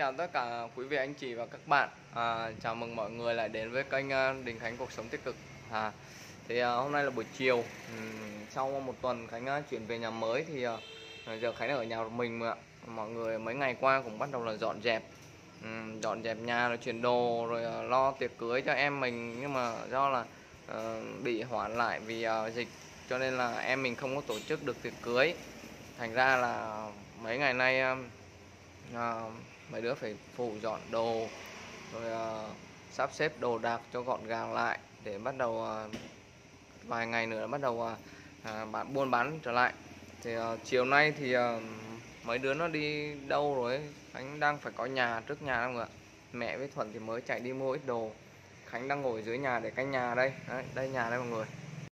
chào tất cả quý vị anh chị và các bạn. Chào mừng mọi người lại đến với kênh Đình Khánh Cuộc Sống Tích Cực. Hôm nay là buổi chiều. Sau một tuần Khánh chuyển về nhà mới thì giờ Khánh ở nhà một mình ạ. Mọi người mấy ngày qua cũng bắt đầu là dọn dẹp nhà rồi chuyển đồ rồi lo tiệc cưới cho em mình, nhưng mà do là bị hoãn lại vì dịch, cho nên là em mình không có tổ chức được tiệc cưới. Thành ra là mấy ngày nay mấy đứa phải phụ dọn đồ rồi sắp xếp đồ đạc cho gọn gàng lại để bắt đầu vài ngày nữa bắt đầu buôn bán trở lại. Chiều nay thì mấy đứa nó đi đâu rồi ấy. Khánh đang phải có nhà trước nhà không ạ. Mẹ với Thuận thì mới chạy đi mua ít đồ. Khánh đang ngồi dưới nhà để canh nhà đây. Đây nhà đây mọi người.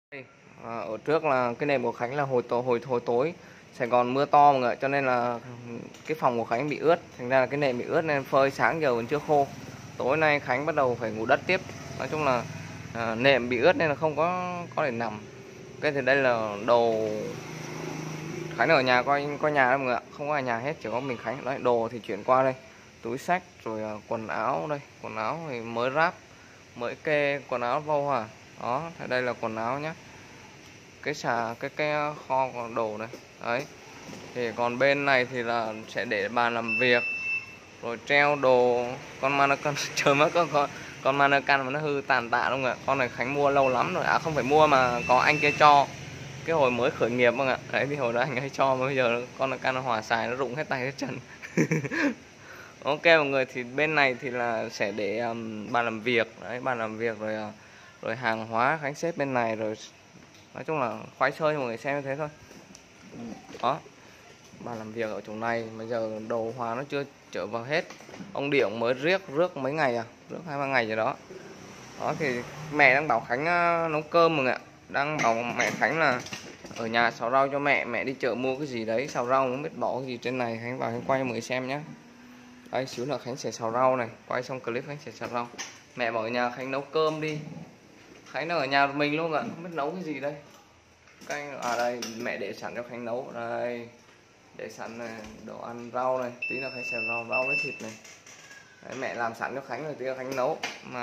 Ở trước là cái nệm của Khánh là hồi tối Sài Gòn mưa to mọi người, cho nên là cái phòng của Khánh bị ướt, thành ra là cái nệm bị ướt nên phơi sáng giờ vẫn chưa khô. Tối nay Khánh bắt đầu phải ngủ đất tiếp. Nói chung là nệm bị ướt nên là không có để nằm. Cái thì đây là đồ Khánh ở nhà, coi nhà đó mọi người ạ, không có ở nhà hết, chỉ có mình Khánh. Đấy, đồ thì chuyển qua đây, túi xách rồi quần áo đây, quần áo thì mới ráp, mới kê quần áo vô đó. Đây là quần áo nhá, cái kho đồ này đấy. Thì còn bên này thì là sẽ để bàn làm việc rồi treo đồ. Con mannequin trời mất con mannequin mà nó hư tàn tạ luôn ạ. Con này Khánh mua lâu lắm rồi, không phải mua mà có anh kia cho cái hồi mới khởi nghiệp không ạ. Đấy thì hồi đó anh ấy cho, mà bây giờ con mannequin nó hòa xài, nó rụng hết tay hết chân. Ok mọi người, thì bên này thì là sẽ để bàn làm việc đấy, bàn làm việc rồi hàng hóa Khánh xếp bên này rồi. Nói chung là khoái chơi cho mọi người xem như thế thôi. Đó, bàn làm việc ở chỗ này, bây giờ đồ hóa nó chưa trở vào hết. Ông Điệu mới rước mấy ngày rước 2-3 ngày rồi đó. Đó thì mẹ đang bảo Khánh nấu cơm rồi ạ. Đang bảo mẹ Khánh là ở nhà xào rau cho mẹ đi chợ mua cái gì đấy, xào rau không biết bỏ cái gì trên này. Khánh vào Khánh quay cho mọi người xem nhé. Đây xíu nữa Khánh sẽ xào rau này, quay xong clip Khánh sẽ xào rau. Mẹ bảo ở nhà Khánh nấu cơm đi. Khánh đang ở nhà mình luôn ạ, không biết nấu cái gì đây. Đây mẹ để sẵn cho Khánh nấu đây, để sẵn này, đồ ăn rau này, tí nữa Khánh xào rau với thịt này. Đấy, mẹ làm sẵn cho Khánh rồi, tí nữa Khánh nấu.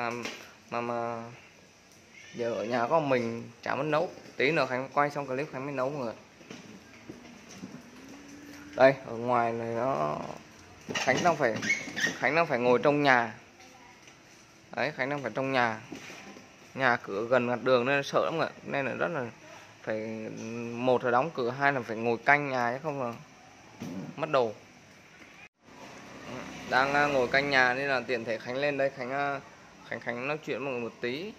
Mà giờ ở nhà có mình chả muốn nấu, tí nữa Khánh quay xong clip Khánh mới nấu mọi người. Đây ở ngoài này nó Khánh đang phải ngồi trong nhà. Đấy, Khánh đang phải trong nhà cửa gần mặt đường nên là sợ lắm ạ, nên là rất là phải, một là đóng cửa, hai là phải ngồi canh nhà chứ không là mất đồ. Đang ngồi canh nhà nên là tiện thể Khánh lên đây, Khánh nói chuyện với mọi người một tí.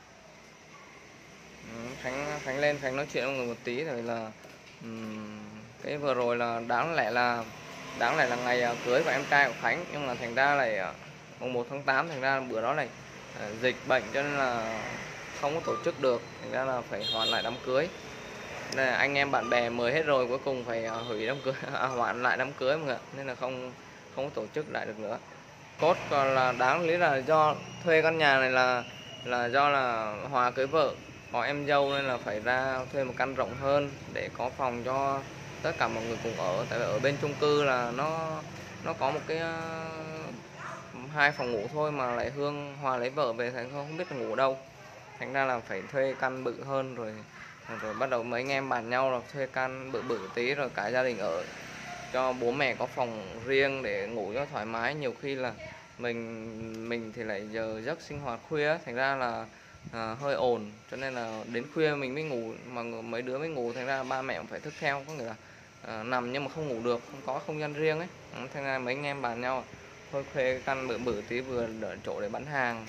Khánh lên Khánh nói chuyện với mọi người một tí, rồi là cái vừa rồi là đáng lẽ là ngày cưới của em trai của Khánh, nhưng mà thành ra lại mùng 1 tháng 8, thành ra bữa đó này dịch bệnh cho nên là không có tổ chức được, thành ra là phải hoãn lại đám cưới. Nên là anh em bạn bè mời hết rồi, cuối cùng phải hủy đám cưới, hoãn lại đám cưới mọi người, nên là không có tổ chức lại được nữa. Cốt còn là đáng lý là do thuê căn nhà này là do là Hòa cưới vợ có em dâu, nên là phải ra thuê một căn rộng hơn để có phòng cho tất cả mọi người cùng ở. Tại vì ở bên chung cư là nó có một cái 2 phòng ngủ thôi, mà lại Hương Hòa lấy vợ về thành không biết là ngủ ở đâu, thành ra là phải thuê căn bự hơn. Rồi bắt đầu mấy anh em bàn nhau là thuê căn bự tí, rồi cả gia đình ở, cho bố mẹ có phòng riêng để ngủ cho thoải mái. Nhiều khi là mình thì lại giờ giấc sinh hoạt khuya, thành ra là hơi ồn, cho nên là đến khuya mình mới ngủ, mà mấy đứa mới ngủ, thành ra ba mẹ cũng phải thức theo, có nghĩa là nằm nhưng mà không ngủ được, không có không gian riêng ấy. Thành ra mấy anh em bàn nhau thôi thuê căn bự tí, vừa đỡ chỗ để bán hàng,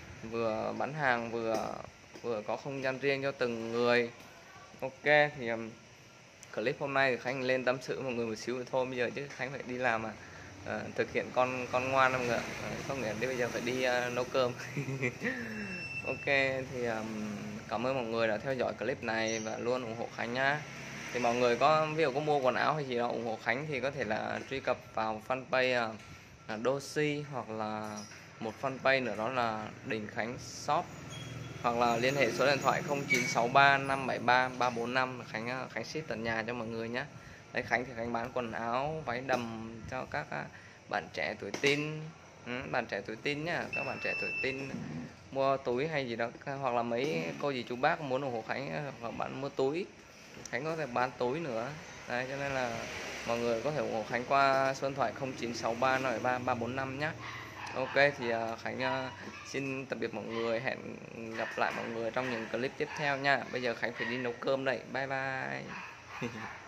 vừa có không gian riêng cho từng người. Ok thì clip hôm nay thì Khánh lên tâm sự mọi người một xíu thôi, bây giờ chứ Khánh phải đi làm thực hiện con ngoan không ạ. Không nghĩa đến bây giờ phải đi nấu cơm. Ok thì cảm ơn mọi người đã theo dõi clip này và luôn ủng hộ Khánh nhá. Thì mọi người ví dụ có mua quần áo hay gì đó ủng hộ Khánh thì có thể là truy cập vào fanpage Dosi, hoặc là một fanpage nữa đó là Đình Khánh Shop, hoặc là liên hệ số điện thoại 0963 573 345. Khánh ship tận nhà cho mọi người nhé. Đấy, Khánh thì Khánh bán quần áo váy đầm cho các bạn trẻ tuổi teen, bạn trẻ tuổi teen nhá, các bạn trẻ tuổi teen mua túi hay gì đó, hoặc là mấy cô dì chú bác muốn ủng hộ Khánh hoặc là bạn mua túi, Khánh có thể bán túi nữa đấy, cho nên là mọi người có thể ủng hộ Khánh qua số điện thoại 0963 973 345 nhé. Ok thì Khánh xin tạm biệt mọi người, hẹn gặp lại mọi người trong những clip tiếp theo nha. Bây giờ Khánh phải đi nấu cơm đây, bye bye.